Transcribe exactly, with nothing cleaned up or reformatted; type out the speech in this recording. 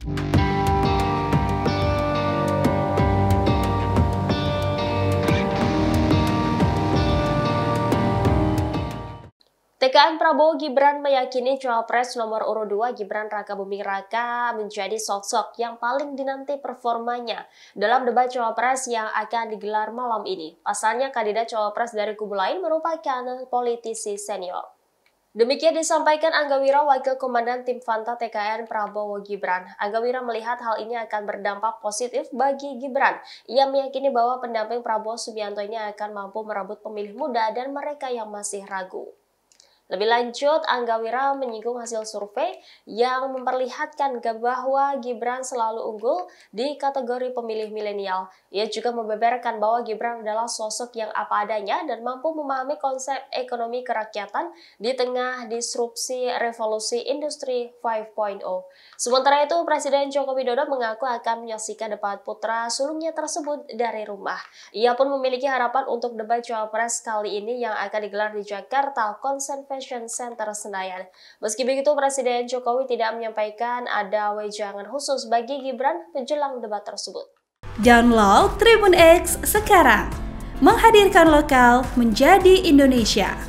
T K N Prabowo Gibran meyakini Cawapres nomor urut dua Gibran Raka Buming Raka menjadi sosok yang paling dinanti performanya dalam debat Cawapres yang akan digelar malam ini. Pasalnya kandidat Cawapres dari kubu lain merupakan politisi senior. Demikian disampaikan Angga Wira, Wakil Komandan Tim Fanta T K N Prabowo Gibran. Angga Wira melihat hal ini akan berdampak positif bagi Gibran. Ia meyakini bahwa pendamping Prabowo Subianto ini akan mampu merebut pemilih muda dan mereka yang masih ragu. Lebih lanjut, Angga Wira menyinggung hasil survei yang memperlihatkan bahwa Gibran selalu unggul di kategori pemilih milenial. Ia juga membeberkan bahwa Gibran adalah sosok yang apa adanya dan mampu memahami konsep ekonomi kerakyatan di tengah disrupsi revolusi industri lima titik nol. Sementara itu, Presiden Joko Widodo mengaku akan menyaksikan debat putra sulungnya tersebut dari rumah. Ia pun memiliki harapan untuk debat Cawapres kali ini yang akan digelar di Jakarta Convention Center Senayan. Meski begitu, Presiden Jokowi tidak menyampaikan ada wejangan khusus bagi Gibran menjelang debat tersebut. Download Tribun X sekarang, menghadirkan lokal menjadi Indonesia.